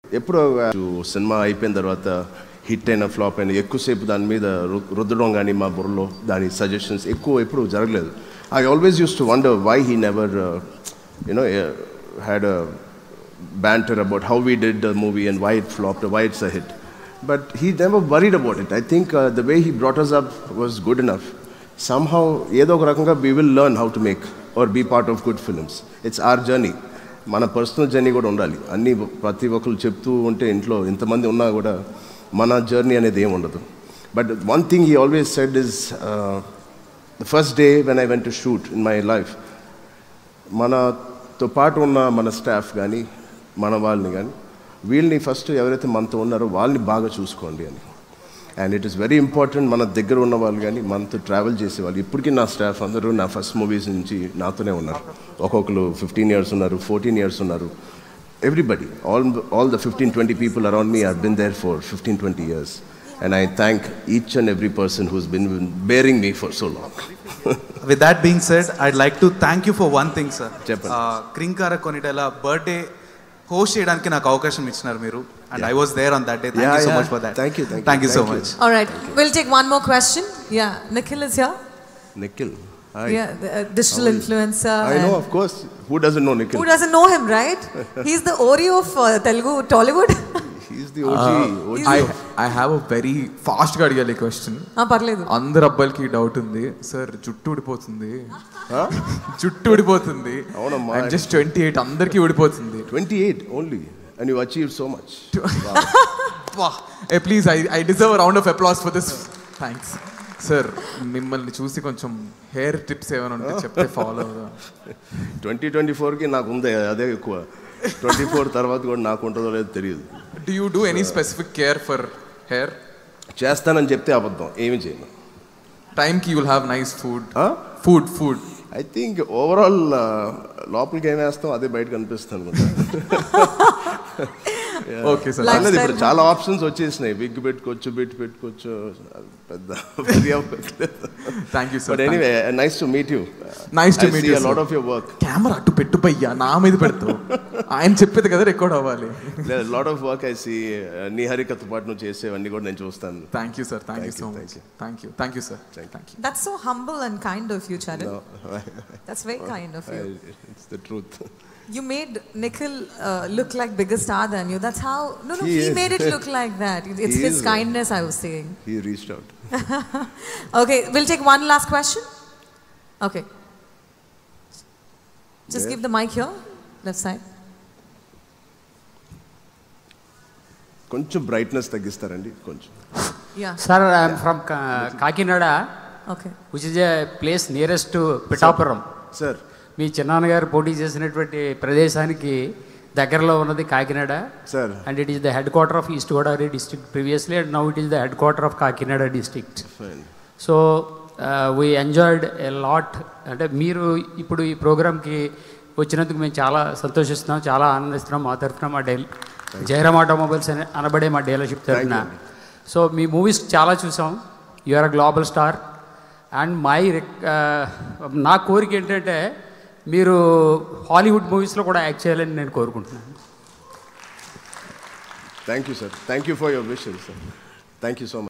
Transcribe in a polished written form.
ఎప్పుడో సినిమా అయిపోయిన తర్వాత హిట్ అయిన ఫ్లాప్ అయిన ఎక్కువసేపు దాని మీద రుద్దడం కానీ మా బుర్రలో దాని సజెషన్స్ ఎప్పుడు జరగలేదు. I always use to wonder why he never had a banter about how we did the movie and why it flopped or why it's a hit. But he never worried about it. I think the way he brought us up was good enough. Somehow, ఏదో ఒక రకంగా we will learn how to make or be part of good films. It's our journey. మన personal journey కూడా ఉండాలి. అన్ని ప్రతి ఒక్కరు చెప్తూ ఉంటే ఇంట్లో ఇంతమంది ఉన్నా కూడా మన జర్నీ అనేది ఏమి ఉండదు. But one thing he always said is, the first day when I went to shoot in my life, మనతో పాటు ఉన్న మన స్టాఫ్ కానీ మన వాళ్ళని కానీ వీళ్ళని ఫస్ట్ ఎవరైతే మనతో ఉన్నారో వాళ్ళని బాగా చూసుకోండి అని. And it is very important మన దగ్గర ఉన్న వాళ్ళు కానీ మనతో ట్రావెల్ చేసేవాళ్ళు. ఇప్పటికీ నా స్టాఫ్ అందరూ నా ఫస్ట్ మూవీస్ నుంచి నాతోనే ఉన్నారు. ఒక్కొక్కరు 15 years ఉన్నారు, 14 years ఉన్నారు. Everybody, all the 15-20 people around me have been there for 15-20 years. And I thank each and every person who's been bearing me for so long. With that being said, I'd like to thank you for one thing, sir. Krinkara Konitela birthday host cheyadaniki naaku avakasham ichinaru meeru, and I was there on that day. Thank you so much for that. Thank you so much. All right, we'll take one more question. Yeah, Nikhil is here. Nikhil, hi. Yeah, the digital influencer. I know, of course. Who doesn't know Nikhil? Who doesn't know him, right? He's the Oreo of Telugu Tollywood. He's the OG. I have a very fast గా అడిగాలి question. పర్లేదు. అందరు అబ్బాయిలకి doubt ఉంది sir, జుట్టు ఊడిపోతుంది. జుట్టు ఊడిపోతుంది. అవునమ్మా. I'm just 28, అందరికీ ఊడిపోతుంది. 28 only, and you achieved so much. Wow. Hey, please, I deserve a round of applause for this. Thanks. Sir, మిమ్మల్ని చూసి కొంచెం హెయిర్ టిప్స్ ఏమైనా ఉంటే చెప్తే ఫాలో అవుదా. 2024కి నాకు ఉంది అదే ఎక్కువ. 24 తర్వాత కూడా నాకు ఉంటుందో లేదో తెలియదు. Do you do any specific care for hair? చేస్తానని చెప్తే అబద్ధం, ఏమి చేయను. టైంకి you will have nice food. Food. I think overall లోపలికి ఏం వేస్తాం అదే బయట కనిపిస్తాను. Okay sir. ఇప్పుడు చాలా ఆప్షన్స్ వచ్చేసినాయి. విగ్ పెట్టుకోవచ్చు, బిట్ పెట్టుకోవచ్చు, పెద్ద. Thank you sir. But anyway, nice to meet you. Nice to meet you. a lot of your work. Camera అటు పెట్టు భయ్యా, నా మీద పెడతావు. ఆయన చెప్పేది కదా రికార్డ్ అవ్వాలి. Lot of work I see. నీ హరికతో పాటు నువ్వు చేసేవన్నీ కూడా నేను చూస్తాను. Thank you sir. Thank you so much. Thank you sir. Thank you. That's so humble and kind of you, Charan. That's very kind of you. It's the truth. You made Nikhil look like bigger star than you. That's how. No, he made it look like that. It's his kindness, I was saying. He reached out. Okay, we'll take one last question. Okay. Just give the mic here, left side. కొంచెం brightness తగ్గిస్తారండి కొంచెం. Yeah. Sir, I am from Kakinada. Okay. Which is a place nearest to Pittapuram. Sir. మీ చిన్నాన్నగారు పోటీ చేసినటువంటి ప్రదేశానికి దగ్గరలో ఉన్నది Kakinada. Sir. And it is the head quarter of east Godavari district previously, and now it is the head quarter of Kakinada district. So we enjoyed a lot. అంటే మీరు ఇప్పుడు ఈ ప్రోగ్రామ్కి వచ్చినందుకు మేము చాలా సంతోషిస్తున్నాం, చాలా ఆనందిస్తున్నాం. మా తరఫున మా జయరామ్ ఆటోమొబైల్స్ అనబడే మా డీలర్షిప్ తరఫున. సో మీ మూవీస్ చాలా చూసాం. You are a global star. And నా కోరిక ఏంటంటే మీరు హాలీవుడ్ మూవీస్లో కూడా యాక్ట్ చేయాలని నేను కోరుకుంటున్నాను. Thank you sir. Thank you for your wishes sir. Thank you so much.